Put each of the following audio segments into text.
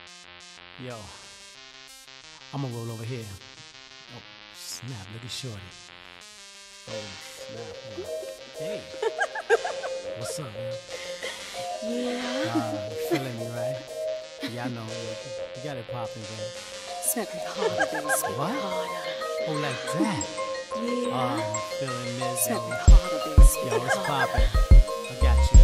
Yo, I'ma roll over here. Oh, snap, look at Shorty. Oh, snap. Hey. What's up, man? Yeah. You feeling me, right? Yeah, I know. You got it popping, man. Smack me harder, baby. Smack me What? harder. Oh, like that? Yeah. I'm feeling this. Smack me harder, baby. Smack Yo, me it's harder. popping. I got you.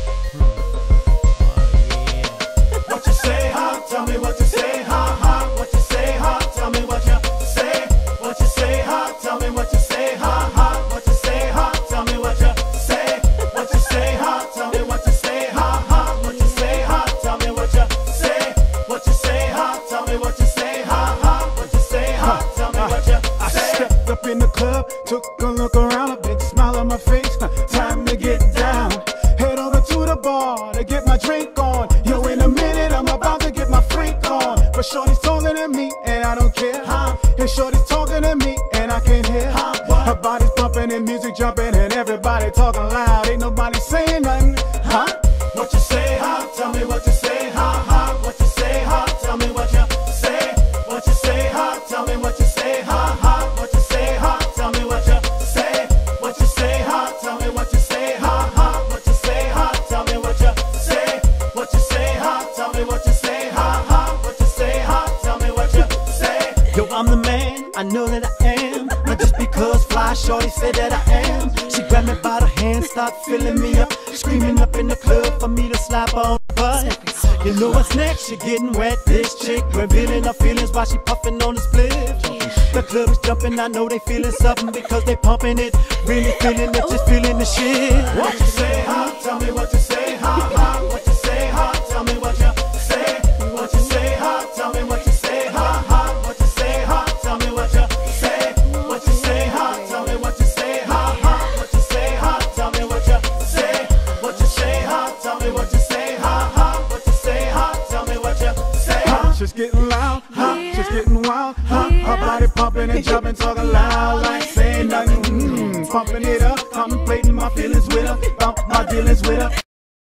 Oh, yeah. What you say, huh? Tell me what you say, huh? What you say, huh? Tell me what you say. What you say, huh? Tell me what you say, huh? What you say, huh? Tell me what you say. What you say, huh? Tell me what you say, huh? What you say, huh? Tell me what you say. What you say, huh? Tell me what you say, huh? What you say, huh? Tell me what you I say. stepped up in the club, took a look around, a big smile on my face. Time to get down. Head over to the bar to get my drink on. Yo, in a minute, I'm about to get my freak on. But Shorty's talking to me, and I don't care. And Shorty's talking to me, and I can't hear. Her body's pumping and music jumping, and everybody talking loud. Ain't nobody saying nothing. What you say, huh? Tell me what you say, huh? What you say, huh? Tell me what you say. What you say, huh? Tell me what you say, huh? What you say, huh? Tell me what you say. What you say, huh? Tell me what you say, huh? What you say, huh? Tell me what you say. What you say, huh? Tell me what you say, huh? What you say, huh? Tell me what you say. Yo, I'm the man, I know that I am. Not just because fly shorty said that I am. She grabbed me by the hand, started filling me up, screaming up in the club for me to slap on her butt. You know what's next? She getting wet, this chick revealing her feelings while she puffing on the split. The club is jumping, I know they feeling something because they pumping it, really feeling it, just feeling the shit. What you say, huh? Tell me what you say, huh? What you say, huh? Tell me what you say. What you say, huh? Tell me what you say, huh? What you say, huh? Tell me what you say. What you say, huh? Tell me what you say, huh? What you say, huh? Tell me what you say. What you say, huh? Tell me what you say, huh? What you say, huh? Tell me what you say. She's getting loud, she's getting wild, her body pumping and jumping, talking loud, like saying nothing, pumping it up, contemplating my feelings with her, about my dealings with her.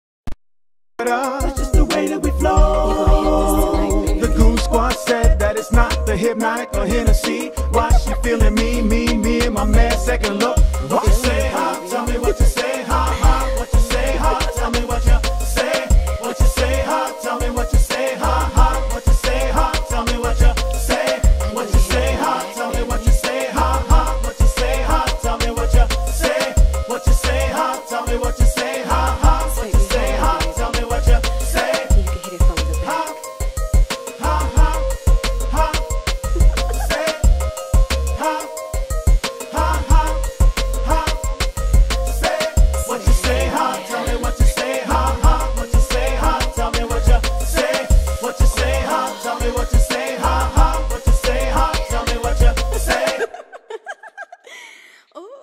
That's just the way that we flow. The Goon Squad said that it's not the Hypnotic or Hennessy. Why she feeling me and my man second look. What you say, huh? Tell me what you say, huh? What you say, huh? Tell me what you say. What you say, huh? Tell me what you say, huh? What you say, huh? Tell me what you say. What you say, huh? Tell me what you say, huh? What you say, huh? Tell me what you say. What you say, huh? Tell me what you say, huh? What you say, huh? Tell me what you say. You can hit it from the back. What you say, huh? Tell me what you say, huh? What you say, huh? Tell me what you say. What you say, huh? Tell me what you say, huh? What you say, huh? Tell me what you say. Ooh.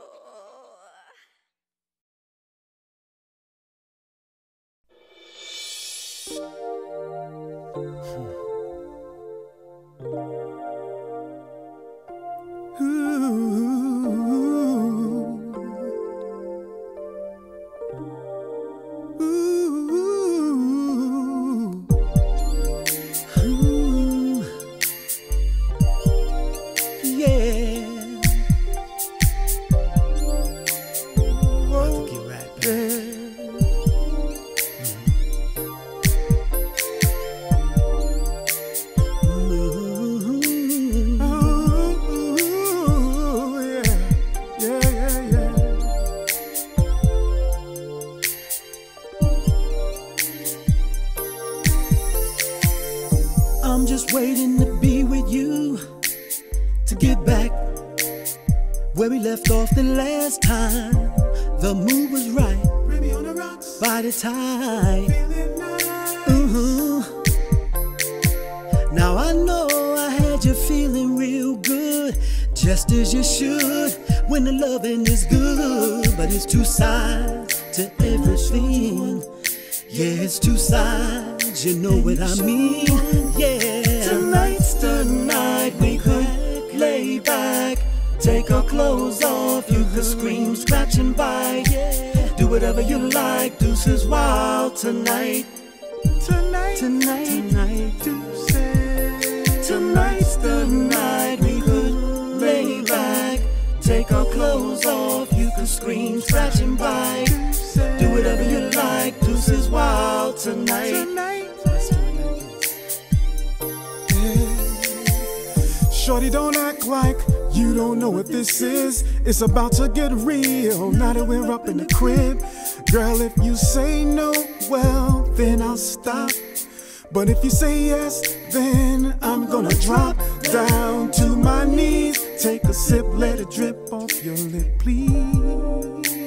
I'm just waiting to be with you, to get back where we left off the last time. The mood was right by the time. Now I know I had you feeling real good, just as you should when the loving is good. But it's two sides to everything. Yeah, it's two sides, you know what I mean. Yeah, tonight's the night we could lay back, take our clothes off, you could scream, scratch and bite. Do whatever you like, deuces wild tonight. Tonight, tonight, tonight, deuces. scream, scratch and bite. Do whatever you like, Deuce is wild tonight. Shorty, don't act like you don't know what this is. It's about to get real now that we're up in the crib. Girl, if you say no, well, then I'll stop. But if you say yes, then I'm gonna drop down to my knees. Take a sip, let it drip off your lip, please.